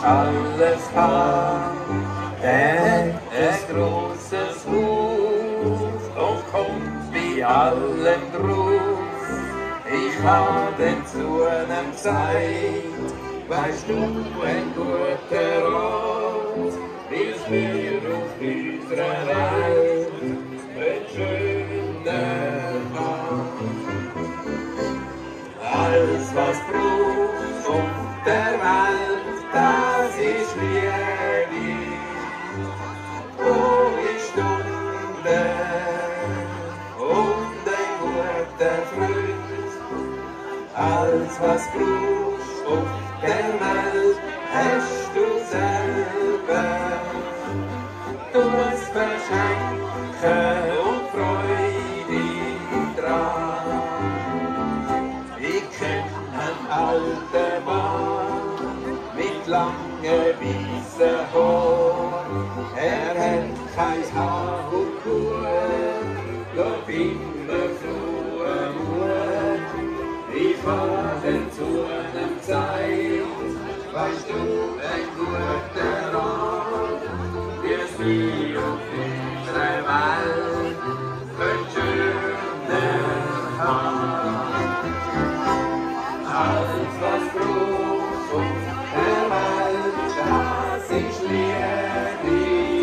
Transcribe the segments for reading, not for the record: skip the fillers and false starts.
alles hat, ein großes Haus und kommt wie allen Gruß. Ich habe zu einem Zeit, weißt du, ein guter Ort, ist mir auf unserer Welt ein schöner Tag. Alles, was brauchst auf der Welt, das ist Liebe. Hohe Stunde und ein guter Freund. Alles, was brauchst auf der Welt, hast du selber. Du musst verschenken und Freude dran. Ich kenn einen alten Mann mit langen weißen Haaren. Er hat kein Haar und Kuh, doch immer frohen Mut. Ich fahre zu einem Zeit, weißt du, ein guter Rat, wirst du auf unserer Welt ein schöner Tag. Alles, was brauchst auf der Welt, das ist Liebe.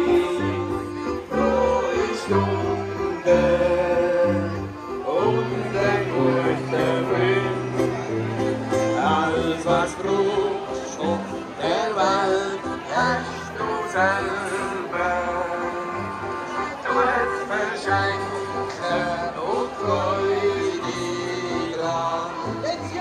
Frohe Stunde und ein guter Freund. Alles, was brauchst auf der Welt, hast du selber. Du hast verschenken und Freude dran. Jetzt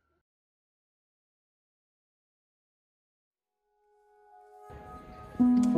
Thank you.